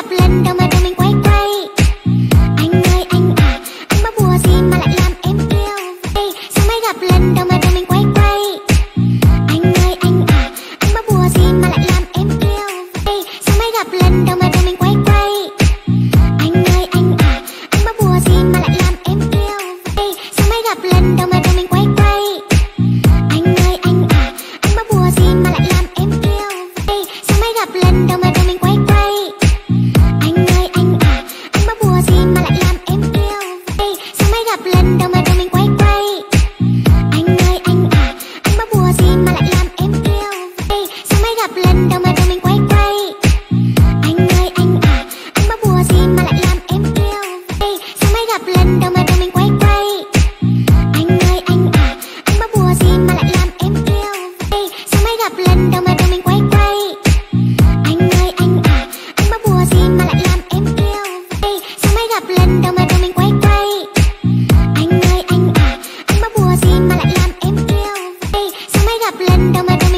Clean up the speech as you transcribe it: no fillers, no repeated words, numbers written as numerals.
gặp lần đầu mà đôi mình quay quay. Anh ơi anh à, anh báo đùa gì mà lại làm em yêu vậy? Sao mới gặp lần đầu mà đôi mình quay quay. Anh ơi anh à, anh báo đùa gì mà lại làm em yêu vậy? Sao mới gặp lần đầu mà đôi mình quay quay. Anh ơi anh à, anh báo đùa gì mà lại làm em yêu vậy? Sao mới gặp lần đầu mà đôi mình quay quay. Anh ơi anh à, anh báo đùa gì mà lại làm em yêu vậy? Sao mới gặp lần đầu mà đôi mình quay quay. Anh ơi anh à, anh báo đùa gì mà lại làm em yêu vậy? Sao mới gặp lần đầu mà đôi mình quay quay. Anh ơi anh à, anh báo đùa gì mà lại làm em yêu vậy? Sao mới gặp lần đầu mà đôi mình quay quay. Anh ơi anh à, anh báo đùa gì mà lại làm em yêu vậy? Sao mới gặp lần đầu mà đôi mình quay quay. Anh ơi anh à, anh báo đùa gì mà lại làm em yêu vậy? Sao mới gặp lần đầu mà đôi mình quay quay. Anh ơi anh à, anh báo đùa gì mà lại làm em yêu vậy? Sao mới gặp lần đầu mà đôi mình quay quay. Anh ơi anh à, anh báo đùa gì mà lại làm em yêu vậy? Sao mới gặp lần đầu mà đôi